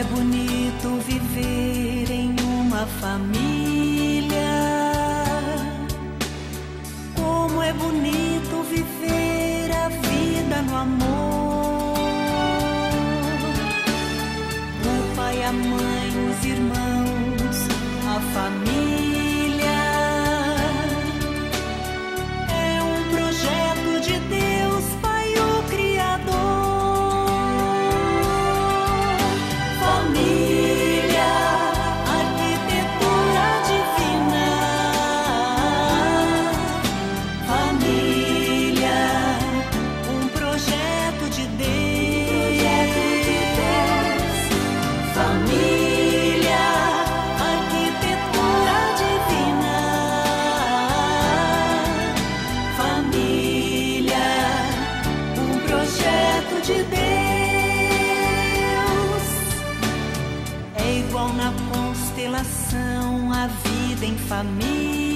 é bonito viver em uma família. Como é bonito viver a vida no amor. O pai, a mãe, os irmãos, a família. É um projeto de Deus, Pai, o Criador. Família, arquitetura divina. Família, um projeto de Deus. Família, arquitetura divina. Família, um projeto de Deus. É igual na constelação a vida em família.